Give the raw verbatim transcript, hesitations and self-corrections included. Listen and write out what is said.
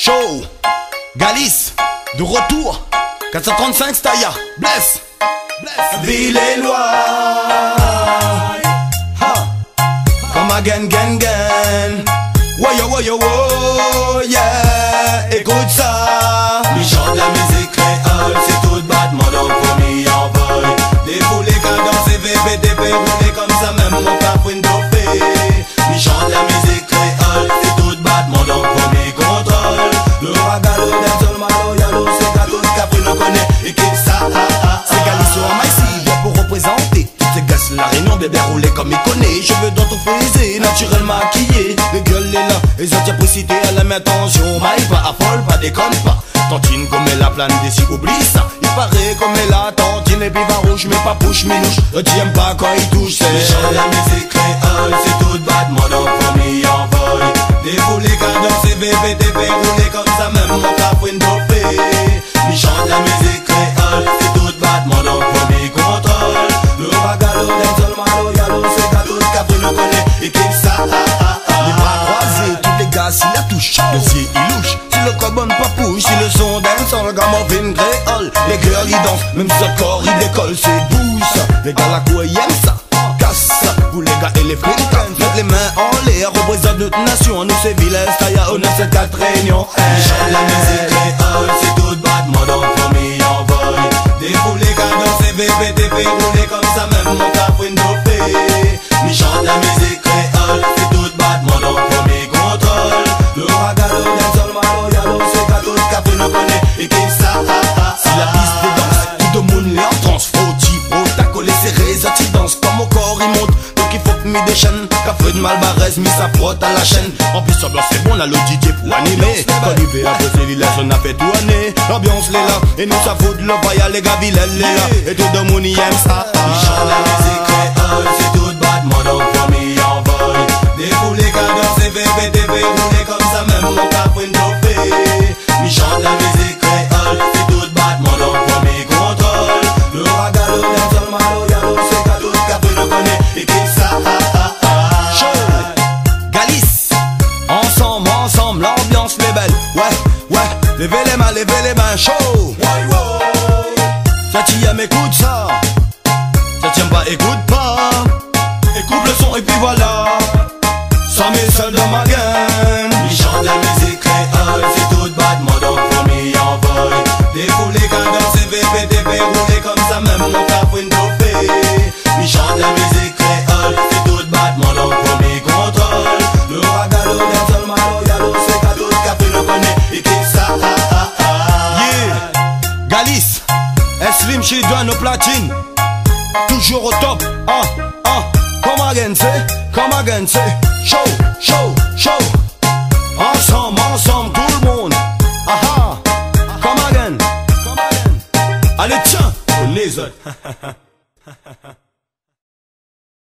Show, Galice, de retour, quatre cent trente-cinq Staya, bless, bless. Ville et loi, ha, come again, again, again. Woyo, woyo, wo, yeah, écoute ça. Mi chante la musique créole, c'est tout battement donc pour m'y envoler. Défouler quand dans ses V P T P, rouler comme ça même mon cafouine d'offé. Mi chante la musique créole, c'est tout battement donc pour m'y contrôle. Le ragalo d'un seul malo, yalo, c'est qu'à tout le cafouine on connaît, et qui ça, ah, ah, c'est Galice sur un maïs, vient pour représenter. Toutes ces gosses, la réunion, bébé roulé comme il connaît. Cheveux dans ton frisé, naturel maquillé. Les gueules, les là, les autres précités à la main, attention. Maïs, pas affole, pas déconne pas. Tantine comme elle a plane d'ici, oublie ça. Il paraît comme elle a tantine et puis va rouge, mais pas push, mais louche. Tu aimes pas quand il touche, c'est. Mi chante la musique créole, c'est tout battement donc pour m'y envoler. Défouler quand dans ses V P T P, rouler comme ça même mon cafouine d'offé. Mi chante la musique créole, c'est tout battement donc pour m'y contrôle. Le ragalo d'un seul malo, yalo, c'est qu'à tout le cafouine on connaît, et qui ça, ah, ah, ah. Les bras croisés, tous les gars s'il la touche. Le ciel il louche, si le carbone pas pousse. Si le son d'un sans le gamin vine créole. Les girls ils dansent, même si le corps il décolle. C'est douce, les gars la cour ils aiment ça. Casse ça, vous les gars et les frites. Faites les mains en l'air, représente notre nation. Nous c'est Ville Staya, on a cette quatre réunions. Mi chante la musique créole, c'est tout battement donc pour m'y envoler. Défouler quand dans ses V P T P, rouler comme ça même mon cafouine d'offé. Mi chante la musique créole, c'est tout battement donc pour m'y contrôle. Le ragalo d'un seul malo, yalo, c'est qu'à tout le cafouine on connaît, et qui ça, ah, ah, Si la piste de danse, tout le monde l'est en transe. Frottis, frottis, t'as collé serré, ça t'y danse. Comme au corps il monte, donc il faut que m'y déchaîne. Café de Malbarès, mis sa frotte à la chaîne. En plus ambiance c'est bon, là le D J pour animer. Quand il fait la pause, il laisse, on a fait tout année. L'ambiance l'est là, et nous ça fout de le voyage, les gars, Ville elle est là. Et tout le monde y aime ça. Mi chante la musique créole, c'est tout battement donc pour m'y envoler. Défouler quand dans ses V P T P, rouler comme ça même mon cafouine d'offé. Mi chante la musique créole, c'est tout battement donc pour m'y contrôle. Le ragalo d'un seul malo, yalo, c'est qu'à tout le cafouine on connaît, et qui ça, ah, ah, ah. Show, Galice, ensemble, ensemble, l'ambiance les belle. Ouais, ouais, levez les mains, levez les mains, show. Ça t'y aime, écoute ça. Ça t'aime pas, écoute pas. Écoute le son et puis voilà. Ça met seul dans ma gaine. Mi chante la musique créole, c'est tout battement donc pour m'y envoler. Défouler quand dans ses V P T P, rouler comme ça même mon cafouine d'offé. Mi chante la musique créole, c'est tout battement donc pour m'y contrôle. Le ragalo d'un seul malo, yalo, c'est qu'à tout le cafouine on connaît, et qui ça, ah, ah, ah. Yeah, Galice, Slim chez Douane au platine. Toujours au top, ah, ah. Come again, c'est, come again, c'est. Show, show, show. Ensemble, ensemble, tout le monde. Ah ah, come again, come again. Allez tiens, on les autres.